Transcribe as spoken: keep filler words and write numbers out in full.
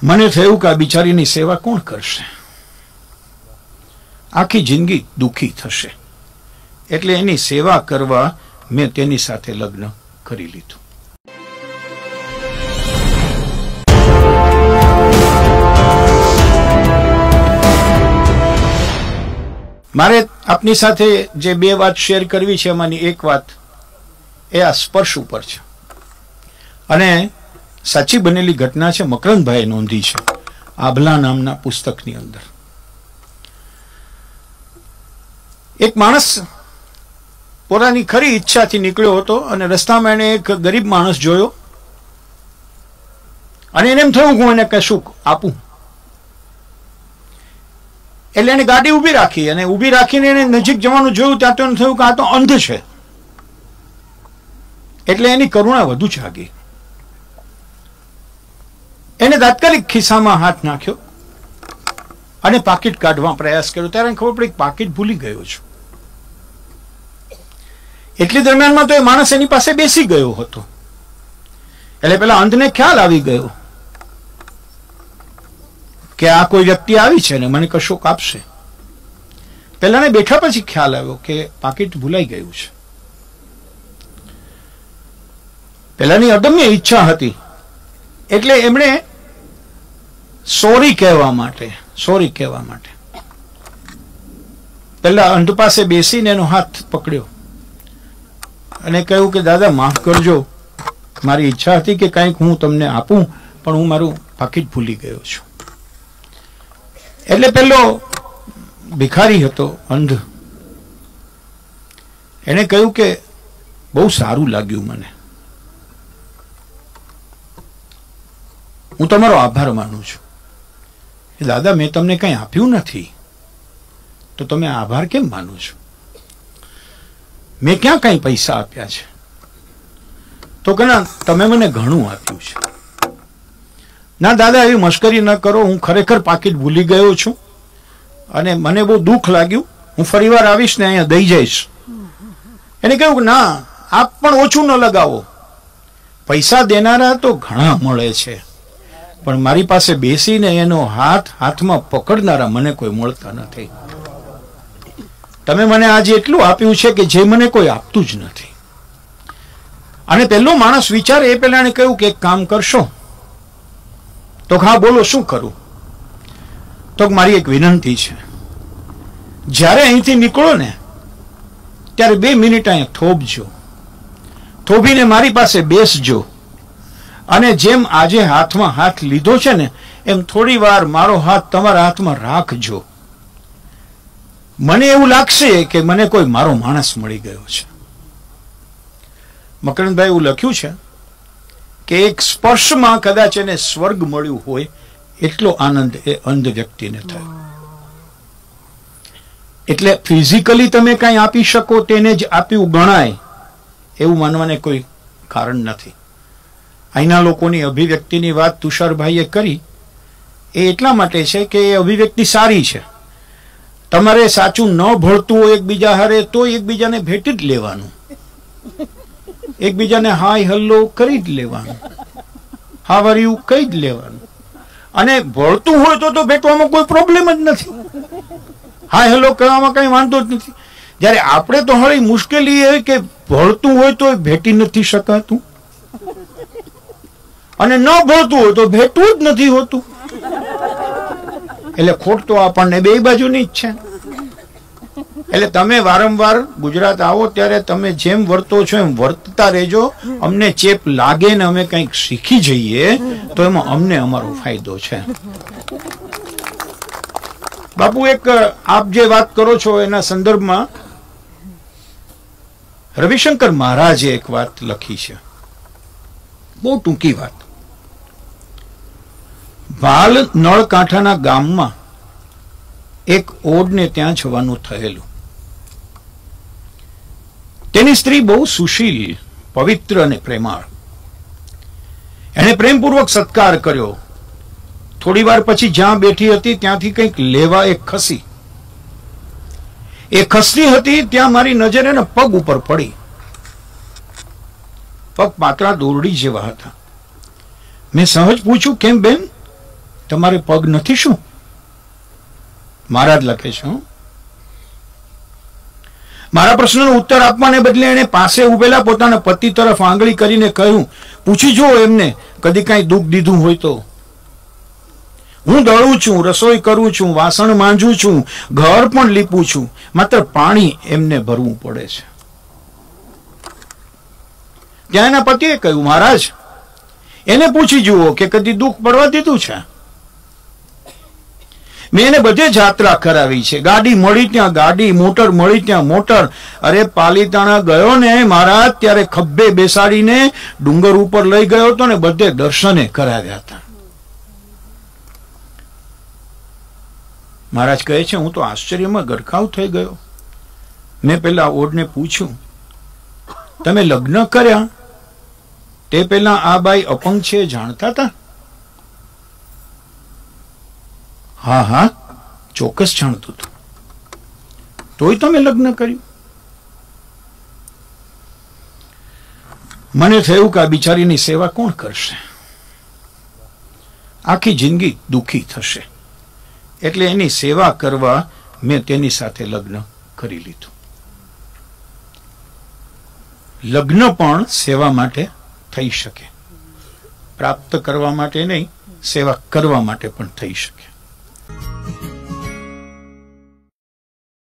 મને થયું કે આ બિચારીની સેવા કોણ કરશે, આખી જિંદગી દુઃખી થશે, એટલે એની સેવા કરવા મેં તેની સાથે લગ્ન કરી લીધું. મારે આપની સાથે જે બે વાત શેર કરવી છે એમાંની એક વાત એ આ સ્પર્શ ઉપર છે અને સાચી બનેલી ઘટના છે. મકરંદભાઈએ નોંધી છે આભલા નામના પુસ્તકની અંદર. એક માણસ પોતાની ખરી ઈચ્છાથી નીકળ્યો હતો અને રસ્તામાં એને એક ગરીબ માણસ જોયો અને એને એમ થયું હું એને કશું આપું. એટલે એને ગાડી ઊભી રાખી અને ઊભી રાખીને એને નજીક જવાનું જોયું. ત્યાં તો એને થયું કે આ તો અંધ છે, એટલે એની કરુણા વધુ જાગી. એને તાત્કાલિક ખિસ્સામાં હાથ નાખ્યો અને પાકીટ કાઢવા પ્રયાસ કર્યો. ત્યારે એને ખબર પડી પાકીટ ભૂલી ગયો છું. એટલી દરમિયાનમાં તો એ માણસ એની પાસે બેસી ગયો હતો. એટલે પેલા અંધને ખ્યાલ આવી ગયો કે આ કોઈ વ્યક્તિ આવી છે ને મને કશુંક આપશે. પેલાને બેઠા પછી ખ્યાલ આવ્યો કે પાકીટ ભૂલાઈ ગયું છે. પેલાની અદમ્ય ઈચ્છા હતી એટલે એમણે સોરી કહેવા માટે સોરી કહેવા માટે પેલા અંધ પાસે બેસીને એનો હાથ પકડ્યો અને કહ્યું કે દાદા માફ કરજો, મારી ઈચ્છા હતી કે કંઈક હું તમને આપું પણ હું મારું પાકીટ ભૂલી ગયો છું. એટલે પેલો ભિખારી હતો અંધ, એને કહ્યું કે બહુ સારું લાગ્યું મને, હું તમારો આભાર માનું છું. દાદા મેં તમને કંઈ આપ્યું નથી તો તમે આભાર કેમ માનો છો? મેં ક્યાં કંઈ પૈસા આપ્યા છે? તો કે ના તમે મને ઘણું આપ્યું છે. ના દાદા એવી મશ્કરી ન કરો, હું ખરેખર પાકીટ ભૂલી ગયો છું અને મને બહુ દુઃખ લાગ્યું, હું ફરીવાર આવીશ ને અહીંયા દઈ જઈશ. એને કહ્યું કે ના આપ પણ ઓછું ન લગાવો, પૈસા દેનારા તો ઘણા મળે છે પણ મારી પાસે બેસીને એનો હાથ હાથમાં પકડનારા મને કોઈ મળતા નથી. તમે મને આજે એટલું આપ્યું છે કે જે મને કોઈ આપતું જ નથી. અને પહેલો માણસ વિચારે એ પહેલા એને કહ્યું કે એક કામ કરશો? તો હા બોલો શું કરું? તો મારી એક વિનંતી છે, જ્યારે અહીંથી નીકળો ને ત્યારે બે મિનિટ અહીંયા થોભજો, થોભીને મારી પાસે બેસજો અને જેમ આજે હાથમાં હાથ લીધો છે ને એમ થોડી વાર મારો હાથ તમારા હાથમાં રાખજો. મને એવું લાગશે કે મને કોઈ મારો માણસ મળી ગયો છે. મકરંદભાઈ એવું લખ્યું છે કે એક સ્પર્શમાં કદાચ એને સ્વર્ગ મળ્યું હોય એટલો આનંદ એ અંધ વ્યક્તિને થયો. એટલે ફિઝિકલી તમે કંઈ આપી શકો તેને જ આપ્યું ગણાય એવું માનવાને કોઈ કારણ નથી. અહીંના લોકોની અભિવ્યક્તિની વાત તુષારભાઈએ કરી એ એટલા માટે છે કે એ અભિવ્યક્તિ સારી છે. તમારે સાચું ન ભળતું હોય એકબીજા હારે તો એકબીજાને ભેટી જ લેવાનું, એકબીજાને હાય હલ્લો કરી જ લેવાનું, હાવ આર યુ કહી જ લેવાનું. અને ભળતું હોય તો તો ભેટવામાં કોઈ પ્રોબ્લેમ જ નથી, હાય હલ્લો કહેવામાં કઈ વાંધો જ નથી. જયારે આપણે તો હળી મુશ્કેલી એ કે ભળતું હોય તો ભેટી નથી શકાતું અને ન ભળતું હોય તો ભેટવું જ નથી હોતું. એટલે ખોટ તો આપણને બે બાજુની જ છે. એટલે તમે વારંવાર ગુજરાત આવો ત્યારે તમે જેમ વર્તો છો એમ વર્તતા રહેજો. અમને ચેપ લાગે ને અમે કંઈક શીખી જઈએ તો એમાં અમને અમારો ફાયદો છે. બાપુ એક આપ જે વાત કરો છો એના સંદર્ભમાં રવિશંકર મહારાજે એક વાત લખી છે, બહુ ટૂંકી વાત. ભાલ નળકાંઠાના ગામમાં એક ઓડને ત્યાં જવાનું થયેલું. તેની સ્ત્રી બહુ સુશીલ, પવિત્ર અને પ્રેમાળ. એણે પ્રેમપૂર્વક સત્કાર કર્યો. થોડી વાર પછી જ્યાં બેઠી હતી ત્યાંથી કંઈક લેવા એક ખસી. એ ખસતી હતી ત્યાં મારી નજર એના પગ ઉપર પડી. પગ પાતળા દોરડી જેવા હતા. મેં સહજ પૂછ્યું કેમ બેન તમારે પગ નથી શું? મહારાજ લખે છે, મારા પ્રશ્નનો ઉત્તર આપવાને બદલે એને પાસે ઉભેલા પોતાના પતિ તરફ આંગળી કરીને કહ્યું, પૂછી જુઓ એમને કદી કાંઈ દુઃખ દીધું હોય તો. હું દળું છું, રસોઈ કરું છું, વાસણ માંજું છું, ઘર પણ લીપું છું, માત્ર પાણી એમને ભરવું પડે છે. ત્યાં એના પતિએ કહ્યું, મહારાજ એને પૂછી જુઓ કે કદી દુઃખ પડવા દીધું છે. મેં એને બધે જાત્રા કરાવી છે, ગાડી મળી ત્યાં ગાડી, મોટર મળી ત્યાં મોટર. અરે પાલીતાણા ગયો ને મહારાજ ત્યારે ખભે બેસાડીને ડુંગર ઉપર લઈ ગયો હતો ને બધે દર્શને કરાવ્યા હતા. મહારાજ કહે છે, હું તો આશ્ચર્યમાં ગરકાવ થઈ ગયો. મેં પેલા ઓડને પૂછ્યું, તમે લગ્ન કર્યા તે પેલા આ બાઈ અપંગ છે જાણતા હતા? હા હા, ચોક્કસ જાણતું હતું. તોય તમે લગ્ન કર્યું? મને થયું કે આ બિચારીની સેવા કોણ કરશે, આખી જિંદગી દુઃખી થશે, એટલે એની સેવા કરવા મેં તેની સાથે લગ્ન કરી લીધું. લગ્ન પણ સેવા માટે થઈ શકે, પ્રાપ્ત કરવા માટે નહીં, સેવા કરવા માટે પણ થઈ શકે.